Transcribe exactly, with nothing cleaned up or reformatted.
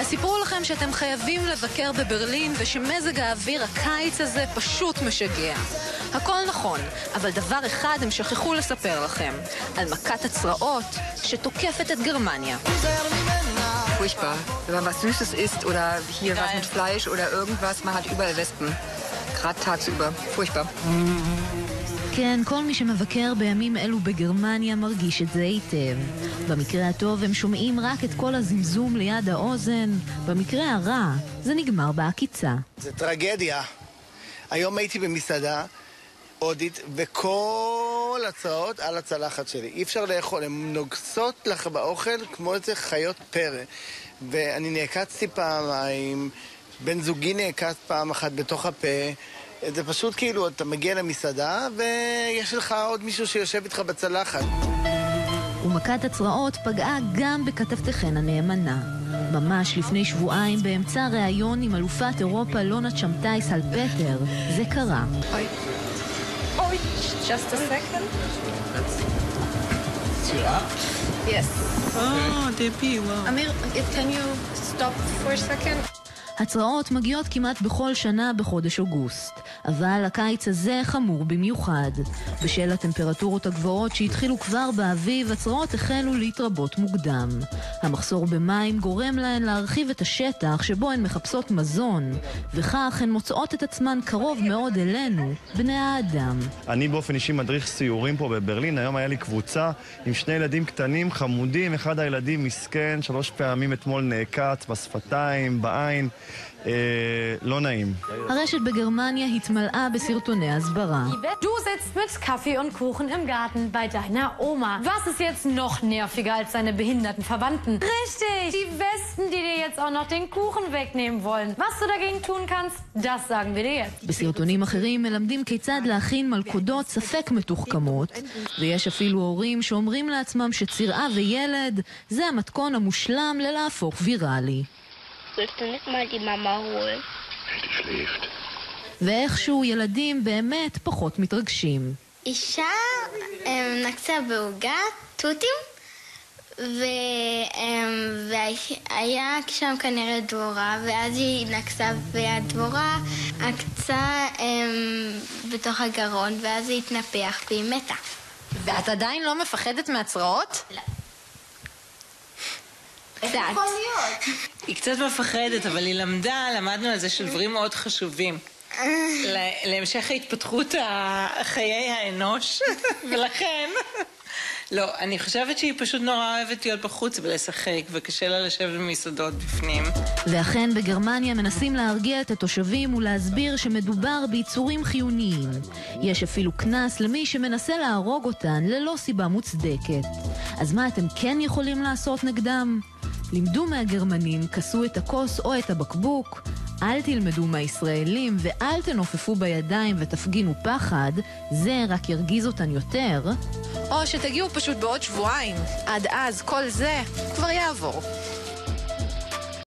סיפרו לכם שאתם חייבים לבקר בברלין ושמזג האוויר הקיץ הזה פשוט משגע. הכל נכון, אבל דבר אחד הם שכחו לספר לכם, על מכת הצרעות שתוקפת את גרמניה. Furchtbar. Wenn man was Süßes isst oder hier was mit Fleisch oder irgendwas, man hat überall Wespen. Gerade tagsüber. Furchtbar. כן, כל מי שמבקר בימים אלו בגרמניה מרגיש את זה היטב. במקרה הטוב הם שומעים רק את כל הזמזום ליד האוזן, במקרה הרע זה נגמר בעקיצה. זה טרגדיה. היום הייתי במסעדה הודית וכל הצעות על הצלחת שלי. אי אפשר לאכול, הן נוגסות לך באוכל כמו איזה חיות פרא. ואני נעקצתי פעמיים, בן זוגי נעקץ פעם אחת בתוך הפה. זה פשוט כאילו, אתה מגיע למסעדה ויש לך עוד מישהו שיושב איתך בצלחת. ומכת הצרעות פגעה גם בכתבתכן הנאמנה. ממש לפני שבועיים באמצע ראיון עם אלופת אירופה לונה צ'מטייס על פטר, זה קרה. אוי, אוי, just a second. צירה? Yes. Oh, דפי, וואו. אמיר, can you stop for a second? הצרעות מגיעות כמעט בכל שנה בחודש אוגוסט, אבל הקיץ הזה חמור במיוחד. בשל הטמפרטורות הגבוהות שהתחילו כבר באביב, הצרעות החלו להתרבות מוקדם. המחסור במים גורם להן להרחיב את השטח שבו הן מחפשות מזון, וכך הן מוצאות את עצמן קרוב מאוד אלינו, בני האדם. אני באופן אישי מדריך סיורים פה בברלין. היום היה לי קבוצה עם שני ילדים קטנים, חמודים. אחד הילדים מסכן, שלוש פעמים אתמול נעקץ בשפתיים, בעין. אה, לא נעים. הרשת בגרמניה התמלאה בסרטוני הסברה. Du sitzt mit Kaffee und Kuchen im Garten bei deiner Oma. Was ist jetzt noch nerviger als deine behinderten Verwandten? Richtig! Die Wespen, die dir jetzt auch noch den Kuchen wegnehmen wollen. Was du dagegen tun kannst, das sagen wir dir jetzt. בסרטונים אחרים מלמדים כיצד להכין מלכודות ספק מתוחכמות, ויש אפילו הורים שאומרים לעצמם שצירעה וילד זה המתכון המושלם ללהפוך ויראלי. Willst du nicht mal die Mama holen? Die schläft. ואיכשהו ילדים באמת פחות מתרגשים. אישה נקצה בעוגה, תותים, והיה שם כנראה דבורה, ואז היא נקצה והדבורה עקצה בתוך הגרון, ואז היא התנפח והיא מתה. ואת עדיין לא מפחדת מהצרעות? לא. איך יכול להיות? היא קצת מפחדת, אבל היא למדה, למדנו על זה של דברים מאוד חשובים. להמשך ההתפתחות חיי האנוש, ולכן... לא, אני חושבת שהיא פשוט נורא אוהבת להיות בחוץ ולשחק, וקשה לה לשבת במסעדות בפנים. ואכן בגרמניה מנסים להרגיע את התושבים ולהסביר שמדובר ביצורים חיוניים. יש אפילו כנס למי שמנסה להרוג אותן ללא סיבה מוצדקת. אז מה אתם כן יכולים לעשות נגדם? לימדו מהגרמנים, כסו את הכוס או את הבקבוק, אל תלמדו מהישראלים ואל תנופפו בידיים ותפגינו פחד, זה רק ירגיז אותן יותר. או שתגיעו פשוט בעוד שבועיים, עד אז כל זה כבר יעבור.